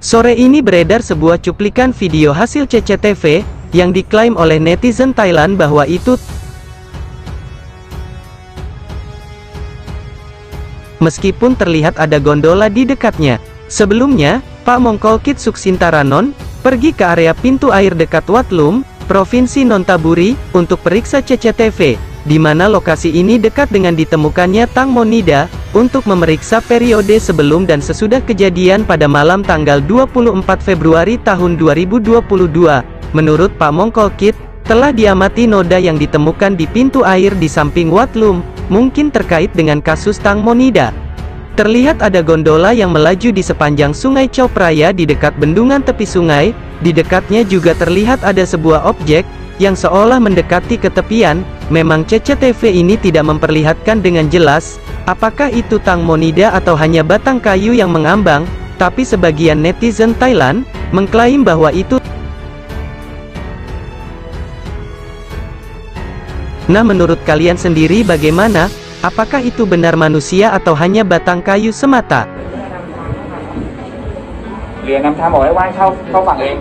Sore ini beredar sebuah cuplikan video hasil CCTV, yang diklaim oleh netizen Thailand bahwa itu meskipun terlihat ada gondola di dekatnya. Sebelumnya, Pak Mongkolkit Suksintaranon pergi ke area pintu air dekat Wat Lum, Provinsi Nonthaburi, untuk periksa CCTV, di mana lokasi ini dekat dengan ditemukannya Tang Monida, untuk memeriksa periode sebelum dan sesudah kejadian pada malam tanggal 24 Februari tahun 2022. Menurut Pak Mongkolkit, telah diamati noda yang ditemukan di pintu air di samping Wat Lum, mungkin terkait dengan kasus Tang Monida. Terlihat ada gondola yang melaju di sepanjang Sungai Chao Phraya di dekat bendungan tepi sungai. Di dekatnya juga terlihat ada sebuah objek yang seolah mendekati ke tepian. Memang CCTV ini tidak memperlihatkan dengan jelas apakah itu Tang Monida atau hanya batang kayu yang mengambang, tapi sebagian netizen Thailand mengklaim bahwa itu. Nah, menurut kalian sendiri bagaimana? Apakah itu benar manusia atau hanya batang kayu semata? เรือนำทางบอกให้ว่ายเข้าฝั่งเอง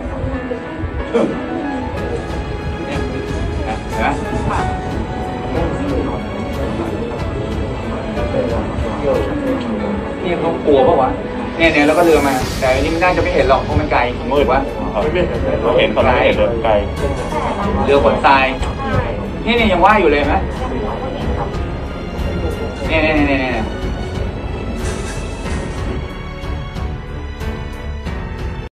เห็นไหมนี่เขากลัวปะวะเนี่ยแล้วก็เรือมาแต่อันนี้มันน่าจะไม่เห็นหรอกเพราะมันไกลผมมืดวะเราเห็นตอนนั้นเห็นเรือไกลเรือขนทรายนี่ยังว่ายอยู่เลยไหมเนี่ย